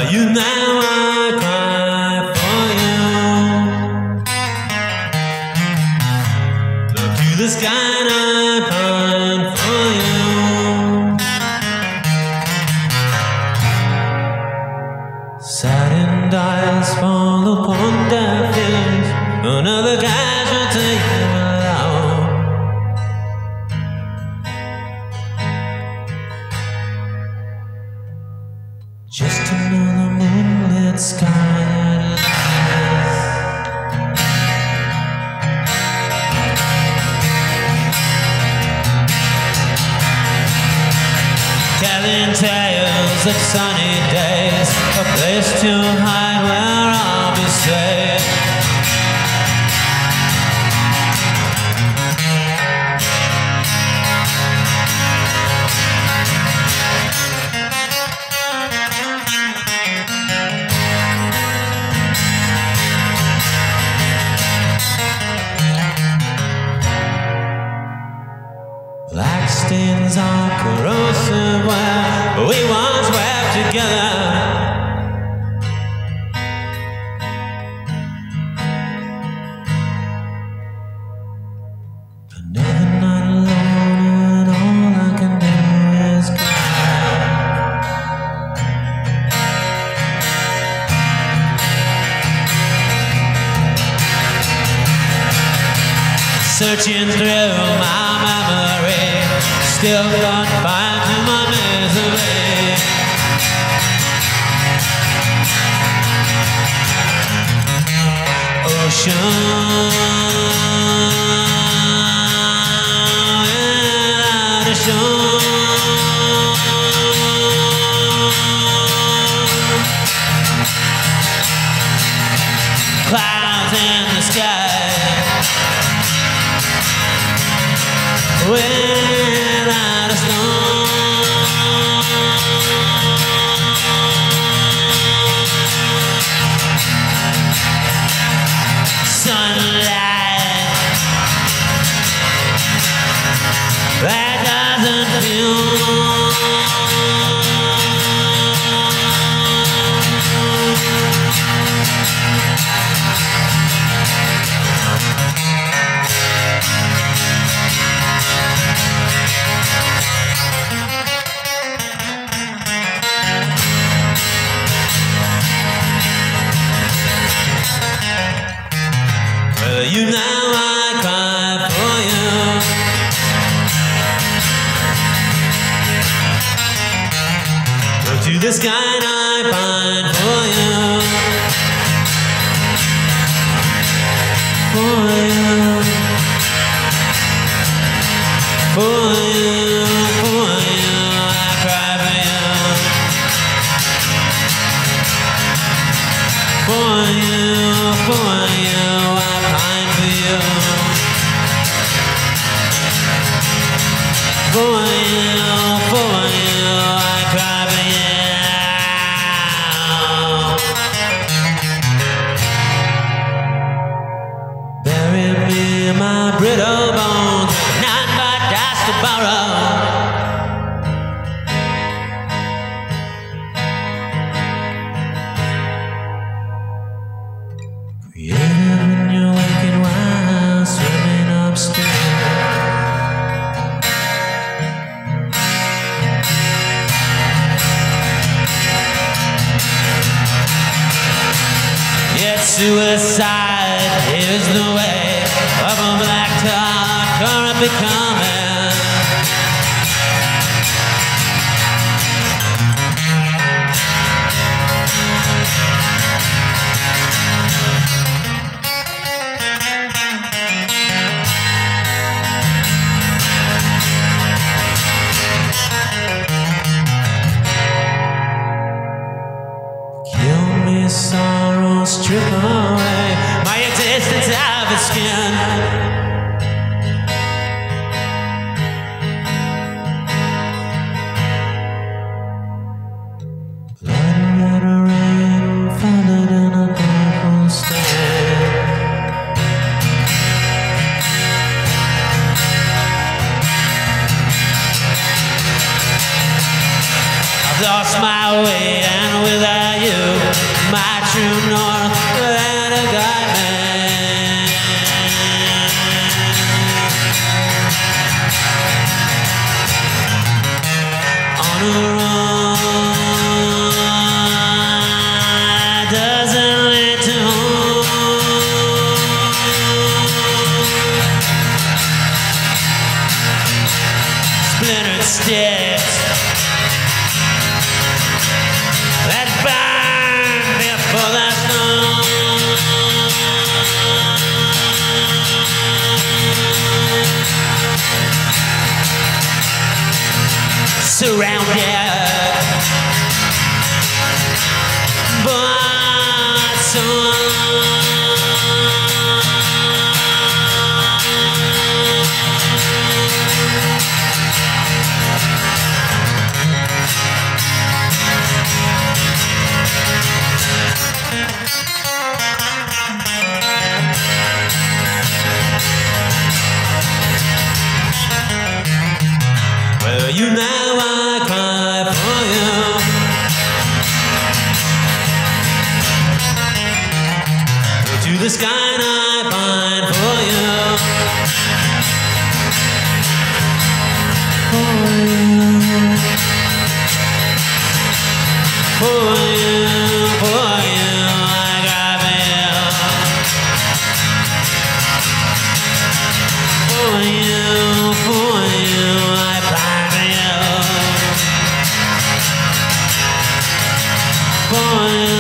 You now I cry for you. Look to the sky and I pine for you. Saddened eyes fall upon deaf ears, another casualty alone. Just another moonlit sky that lies. Telling tales of sunny days, a place to hide where I'll be safe. Black stains are corrosive where we once wept together. Another night alone and all I can do is cry. Searching through my memory, still confined to my misery. Ocean without a shore. Clouds in the sky without a storm. Sunlight that doesn't feel. You now I cry for you. Look to the sky and I pine for you. For you. For you. For you. I cry for you. For you. For you. For you, I cry for you. Bury me in my brittle bones, not by dust to borrow. Creative in your waking while swimming upstream. Yet suicide is the way of a black tar current becoming. Kill me, sorrow, strip away my existence out of its skin. Blood red rain followed in a purple stain. I've lost my way, and without you you now I cry for you. Go to the sky and I pine for you. For you. For you, I got you. For you, I pine for you. For you.